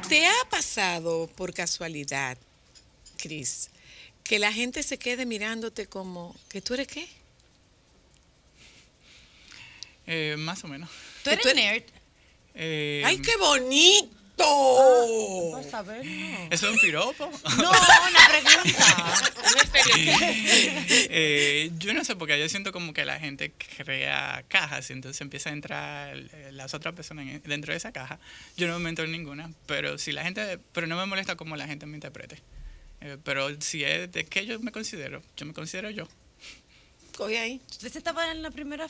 ¿Te ha pasado por casualidad, Cris, que la gente se quede mirándote como que tú eres qué? Más o menos. ¿Tú eres nerd? ¡Ay, qué bonito! Vas a ver, no. ¿Eso es un piropo? No, una pregunta. Yo no sé, porque yo siento como que la gente crea cajas y entonces empieza a entrar las otras personas dentro de esa caja. Yo no me meto en ninguna, pero si la gente, pero no me molesta como la gente me interprete. Pero si es de qué yo me considero yo. Coge ahí. Usted estaba en la primera,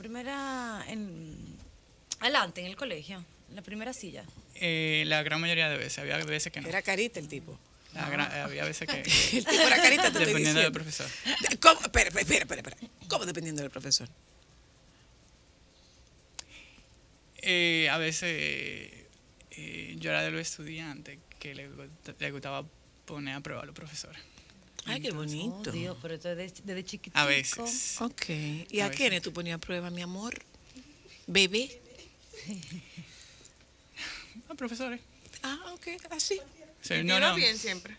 adelante, en el colegio, en la primera silla. La gran mayoría de veces, había veces que no. Era carita el tipo. Había veces que El tipo era carita, te estoy dependiendo del diciendo. profesor. ¿Cómo? Espera. ¿Cómo dependiendo del profesor? A veces yo era de los estudiantes que le gustaba poner a prueba a los profesores. Ay, qué bonito. Oh, Dios, pero esto desde chiquitico. A veces. Ok. ¿Y a quiénes tú ponías a prueba, mi amor? ¿Bebé? A profesores. Ah, ok, así. Sí, ¿Y te no, iba no. bien siempre?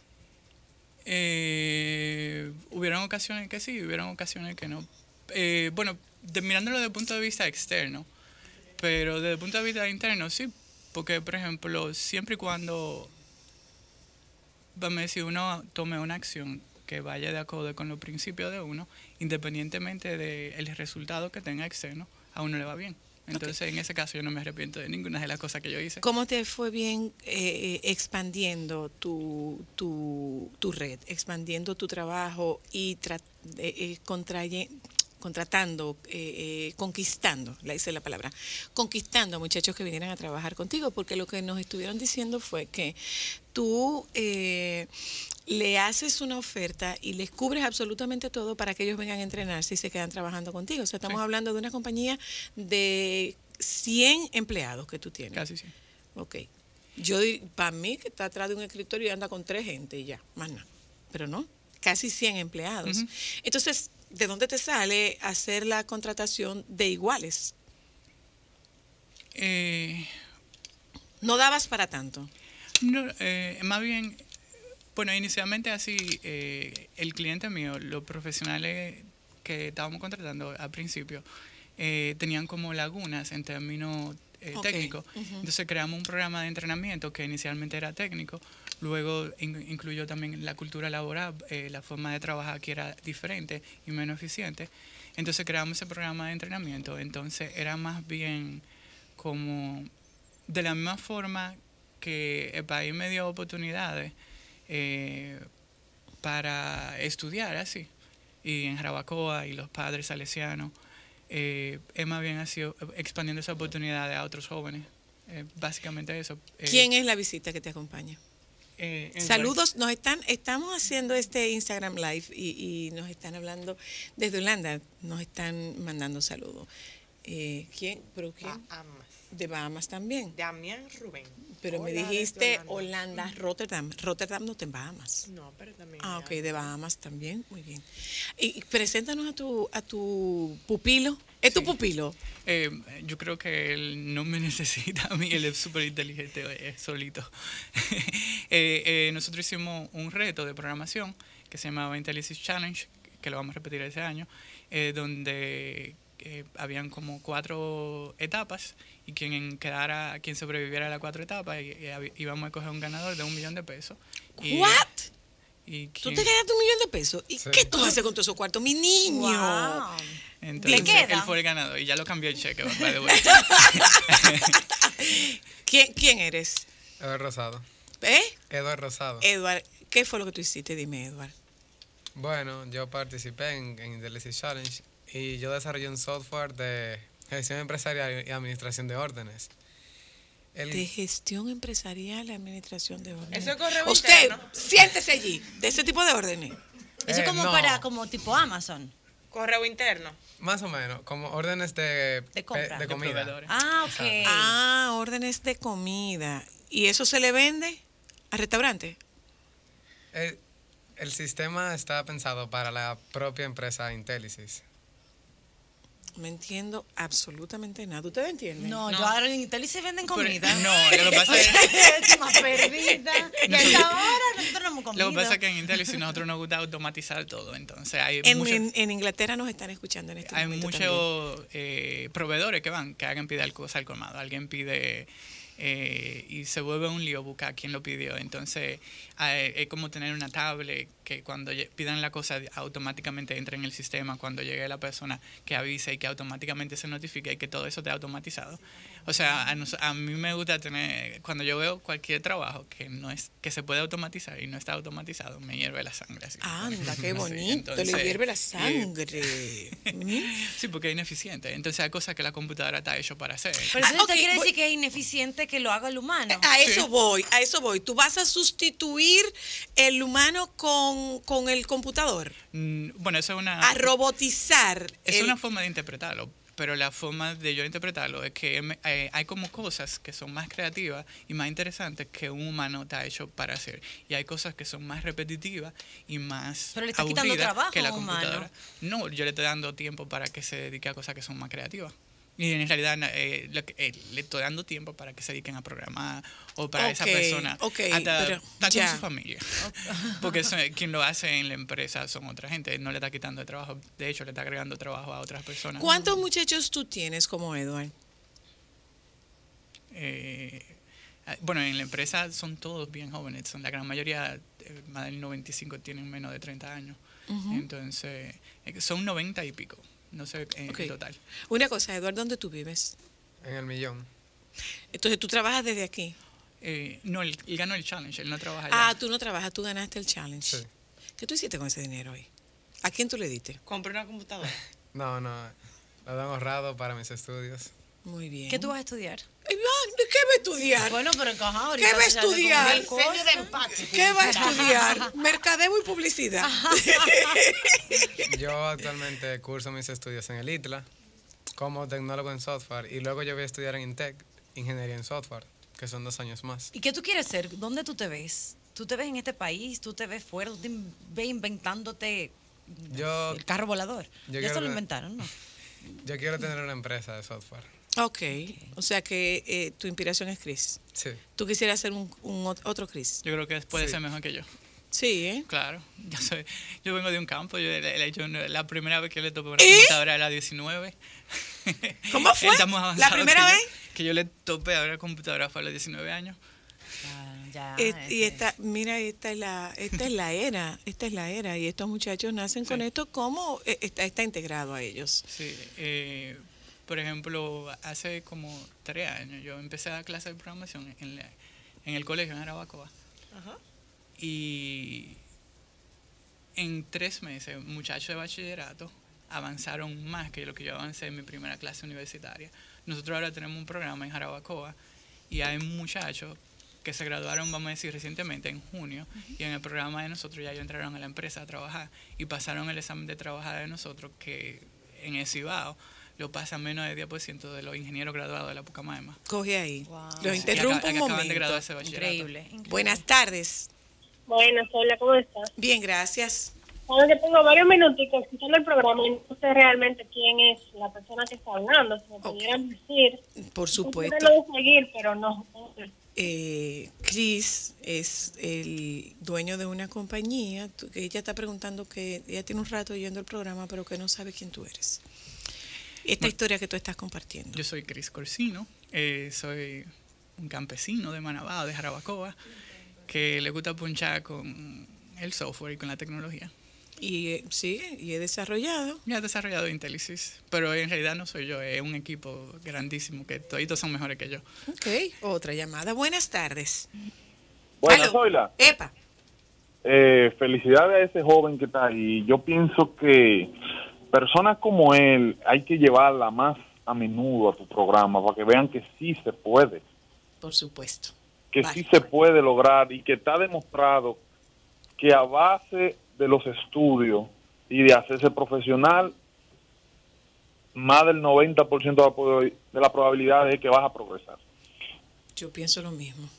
Hubieron ocasiones que sí, hubieron ocasiones que no. Bueno, mirándolo desde el punto de vista externo, pero desde el punto de vista interno sí, porque por ejemplo, siempre y cuando, vamos a decir, uno tome una acción que vaya de acuerdo con los principios de uno, independientemente del resultado que tenga externo, a uno le va bien. Entonces, en ese caso, yo no me arrepiento de ninguna de las cosas que yo hice. ¿Cómo te fue bien expandiendo tu red, expandiendo tu trabajo y contratando, conquistando, esa es la palabra, conquistando a muchachos que vinieran a trabajar contigo? Porque lo que nos estuvieron diciendo fue que tú le haces una oferta y les cubres absolutamente todo para que ellos vengan a entrenarse y se quedan trabajando contigo. O sea, estamos hablando de una compañía de 100 empleados que tú tienes. Casi sí. Ok. Para mí, que está atrás de un escritorio y anda con 3 gente y ya, más nada. Pero no, casi 100 empleados. Ujú. Entonces, ¿de dónde te sale hacer la contratación de iguales? No dabas para tanto. No, más bien, bueno, inicialmente así, el cliente mío, los profesionales que estábamos contratando al principio, tenían como lagunas en términos técnicos. Entonces creamos un programa de entrenamiento que inicialmente era técnico, luego incluyó también la cultura laboral, la forma de trabajar que era diferente y menos eficiente. Entonces creamos ese programa de entrenamiento. Entonces era más bien como de la misma forma que el país me dio oportunidades para estudiar así, y en Jarabacoa y los padres salesianos, es más bien ha sido expandiendo esa oportunidad a otros jóvenes. Básicamente eso. ¿Quién es la visita que te acompaña? Saludos, estamos haciendo este Instagram Live y nos están hablando desde Holanda, nos están mandando saludos. ¿Quién? ¿Pero quién? Bahamas. De Bahamas también. Damián Rubén. Pero me Hola, dijiste desde Holanda, Rotterdam. Rotterdam no está en Bahamas. No, pero también. Ah, ok, de Bahamas también, muy bien. Y preséntanos a tu pupilo. ¿Es tu Sí. pupilo? Yo creo que él no me necesita a mí, él es súper inteligente solito. Nosotros hicimos un reto de programación que se llamaba Intelligence Challenge, que lo vamos a repetir este año, donde habían como 4 etapas y quien sobreviviera a las 4 etapas íbamos a escoger un ganador de $1 millón. Y, ¿What? y ¿Tú quien- te ganaste $1 millón? ¿Y Sí. qué tú haces con todos esos cuartos, mi niño? Wow. Entonces, ¿Le queda? él fue el ganador y ya lo cambió el cheque. By the way. ¿Quién eres? Eduardo Rosado. ¿Eh? Eduardo Rosado. Edward, ¿qué fue lo que tú hiciste? Dime, Edward. Bueno, yo participé en Intelligence Challenge y yo desarrollé un software de gestión empresarial y administración de órdenes. De gestión empresarial y administración de órdenes. Eso es correo Usted, interno. siéntese allí, de ese tipo de órdenes. Eso es como no. como tipo Amazon. Correo interno. Más o menos, como órdenes De compra. de De comida. proveedores. Ah, ok. Ah, órdenes de comida. ¿Y eso se le vende a restaurantes? El sistema está pensado para la propia empresa Intellisys. No entiendo absolutamente nada. ¿Ustedes entienden? No, yo ahora en Italia se venden comida. No, lo que pasa es... Es más perdida. Y a esta hora nosotros no hemos comido. Lo que pasa es que en Intellis nosotros nos gusta automatizar todo, entonces hay En Inglaterra nos están escuchando en este hay momento muchos proveedores que van, que alguien pide algo al colmado, alguien pide y se vuelve un lío buscar quién lo pidió. Entonces es como tener una tablet que cuando pidan la cosa automáticamente entra en el sistema, cuando llegue la persona que avise y que automáticamente se notifique y que todo eso esté automatizado. O sea, a mí me gusta tener, cuando yo veo cualquier trabajo que no es que se puede automatizar y no está automatizado, me hierve la sangre. Así, Anda, qué así, bonito, le entonces, hierve la sangre. Sí, porque es ineficiente. Entonces hay cosas que la computadora está hecho para hacer. Pero eso ok, quiere voy- decir que es ineficiente que lo haga el humano. A eso Sí. voy, a eso voy. ¿Tú vas a sustituir el humano con el computador? Bueno, eso es A robotizar. Es una forma de interpretarlo, pero la forma de yo interpretarlo es que hay como cosas que son más creativas y más interesantes que un humano está hecho para hacer. Y hay cosas que son más repetitivas y más Pero le está quitando aburridas trabajo que la a un humano. computadora. No, yo le estoy dando tiempo para que se dedique a cosas que son más creativas. Y en realidad le estoy dando tiempo para que se dediquen a programar o para esa Ok, persona ok, hasta pero estar ya. con su familia. Porque quien lo hace en la empresa son otra gente. No le está quitando el trabajo. De hecho, le está agregando trabajo a otras personas. ¿Cuántos muchachos tú tienes como Edward? Bueno, en la empresa son todos bien jóvenes. Son la gran mayoría, más del 95 tienen menos de 30 años. Entonces, son 90 y pico. No sé en Ok. total. Una cosa, Edward, ¿dónde tú vives? En el millón. Entonces, ¿tú trabajas desde aquí? No, él ganó el challenge. Él no trabaja allá. Ah, tú no trabajas, tú ganaste el challenge. Sí. ¿Qué tú hiciste con ese dinero hoy? ¿A quién tú le diste? Compré una computadora. No, lo han ahorrado para mis estudios. Muy bien. ¿Qué tú vas a estudiar? ¿Qué va a estudiar? Bueno, pero ajá, ¿Qué ahorita va a tú sabes que estudiar? con mil Diseño de cosas. empaque. ¿Qué va a estudiar? Mercadeo y publicidad. Yo actualmente curso mis estudios en el ITLA como tecnólogo en software y luego yo voy a estudiar en INTEC, ingeniería en software, que son 2 años más. ¿Y qué tú quieres ser? ¿Dónde tú te ves? ¿Tú te ves en este país? ¿Tú te ves fuera? ¿Tú te ves inventándote Yo, el carro volador? yo Ya eso quiero lo que- inventaron, ¿no? yo quiero tener una empresa de software. Ok, o sea que tu inspiración es Chris. Sí. ¿Tú quisieras ser otro Chris? Yo creo que puede Sí. ser mejor que yo. Sí, ¿eh? Claro. Yo vengo de un campo. La primera vez que le topé una computadora era a 19. ¿Cómo fue? Él está más ¿La avanzado primera que vez? que yo le topé a una computadora fue a los 19 años. Ya, Y esta, mira, esta es la era, y estos muchachos nacen con Sí. esto como está integrado a ellos. Sí. Por ejemplo, hace como 3 años yo empecé a dar clases de programación en el colegio en Jarabacoa. Ajá. Y en 3 meses, muchachos de bachillerato avanzaron más que lo que yo avancé en mi primera clase universitaria. Nosotros ahora tenemos un programa en Jarabacoa y hay muchachos que se graduaron, vamos a decir, recientemente, en junio, y en el programa de nosotros ya ellos entraron a la empresa a trabajar y pasaron el examen de trabajar de nosotros, que en el Cibao lo pasan menos del 10% de los ingenieros graduados de la Pucamaima. Coge ahí. Wow. Los Sí, interrumpo que un acaban de momento. graduarse de bachillerato. Increíble. Buenas tardes. Buenas, hola, ¿cómo estás? Bien, gracias. Bueno, que tengo varios minuticos escuchando el programa y no sé realmente quién es la persona que está hablando. Si me pudieran decir. Por Yo supuesto. lo de seguir, pero no. Chris es el dueño de una compañía que ella está preguntando que ella tiene un rato oyendo el programa, pero que no sabe quién tú eres. Esta historia que tú estás compartiendo. Yo soy Cris Corsino, soy un campesino de Manabao, de Jarabacoa, que le gusta punchar con el software y con la tecnología. Y sigue, y he desarrollado. Ya he desarrollado Intellisys, pero en realidad no soy yo, es un equipo grandísimo que toditos son mejores que yo. Ok, otra llamada. Buenas tardes. Buenas, Aló. Zoila. Epa. Felicidades a ese joven que está ahí. Yo pienso que personas como él hay que llevarla más a menudo a tu programa para que vean que sí se puede, Por supuesto. que Vale. sí se puede lograr y que está demostrado que a base de los estudios y de hacerse profesional, más del 90% de la probabilidad es que vas a progresar. Yo pienso lo mismo.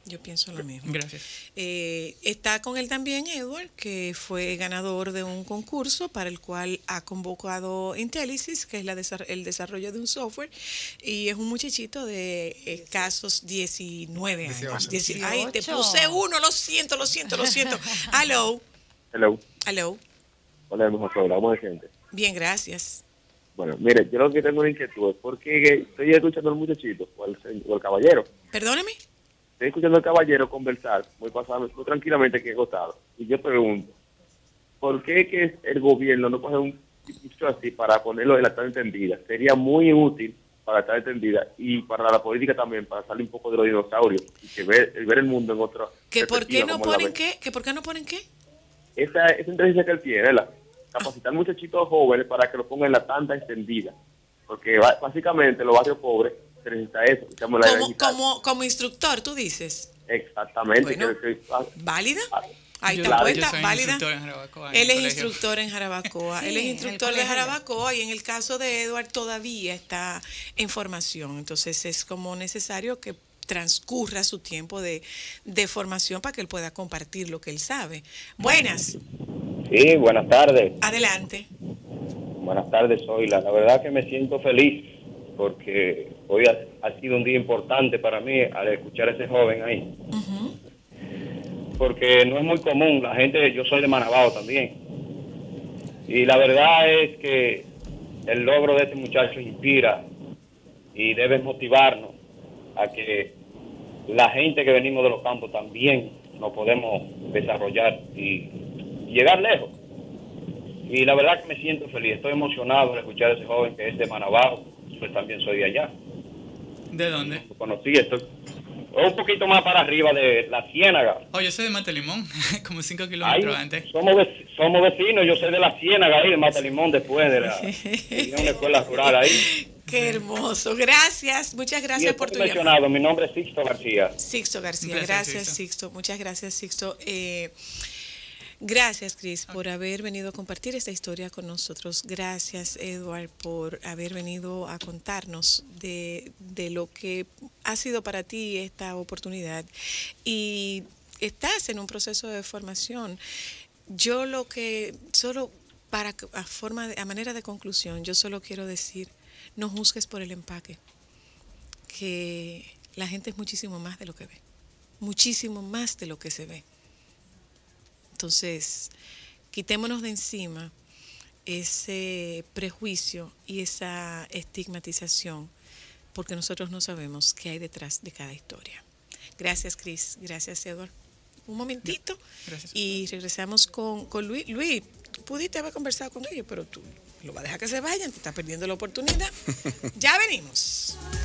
Yo pienso lo mismo. Gracias. Está con él también Edward, que fue ganador de un concurso para el cual ha convocado Intellisys, que es el desarrollo de un software, y es un muchachito de escasos 19 años. 18. Ay, te puse uno, lo siento. Hello. Hello. Hola, mejor programa de gente. Bien, gracias. Bueno, mire, yo lo que tengo una inquietud es porque estoy escuchando al muchachito o al caballero. Perdóname. Estoy escuchando al caballero conversar muy tranquilamente que he agotado. Y yo pregunto, ¿por qué que el gobierno no coge un dicho así para ponerlo en la tal entendida? Sería muy útil para la estar entendida y para la política también, para salir un poco de los dinosaurios y que ver el mundo en otra ¿Que por qué perspectiva, no como la ponen ven. qué? ¿Que por qué no ponen qué? Esa inteligencia que él tiene, ¿verdad? Capacitar muchachitos jóvenes para que lo pongan en la tanda extendida. Porque básicamente los barrios pobres se necesita eso. Digamos, la era digital. Como instructor, tú dices. Exactamente. Bueno, ¿válida? Ahí Yo está soy puesta, válida. instructor en Jarabacoa, en Él el es colegio. instructor en Jarabacoa. Sí, Él es en el instructor de colegio. Jarabacoa y en el caso de Edward todavía está en formación. Entonces es como necesario que transcurra su tiempo de formación para que él pueda compartir lo que él sabe. Buenas, Sí, buenas tardes. adelante. Buenas tardes, Zoila. La verdad que me siento feliz porque hoy ha sido un día importante para mí al escuchar a ese joven ahí. Ujú. Porque no es muy común, la gente, yo soy de Manabao también. Y la verdad es que el logro de este muchacho inspira y debe motivarnos a que la gente que venimos de los campos también nos podemos desarrollar y llegar lejos. Y la verdad que me siento feliz, estoy emocionado al escuchar a ese joven que es de Manabao, pues también soy de allá. ¿De dónde? Lo conocí, estoy un poquito más para arriba de la Ciénaga. Oh, yo soy de Matelimón, como 5 Ahí, kilómetros antes. somos vecinos, yo soy de la Ciénaga ahí, de Matalimón, después de una escuela rural ahí. Qué hermoso. Gracias, muchas Y gracias por tu estoy llamada. mencionado, mi nombre es Sixto García. Sixto García, Un placer, gracias Sixto. Sixto, muchas gracias Sixto. Gracias Cris por haber venido a compartir esta historia con nosotros. Gracias Edward por haber venido a contarnos de lo que ha sido para ti esta oportunidad. Y estás en un proceso de formación. Yo lo que, solo a manera de conclusión, yo solo quiero decir, no juzgues por el empaque, que la gente es muchísimo más de lo que ve, muchísimo más de lo que se ve. Entonces, quitémonos de encima ese prejuicio y esa estigmatización, porque nosotros no sabemos qué hay detrás de cada historia. Gracias, Cris. Gracias, Edward. Un momentito Gracias. y regresamos con Luis. Luis, tú pudiste haber conversado con ellos, pero tú lo vas a dejar que se vayan, te estás perdiendo la oportunidad. Ya venimos.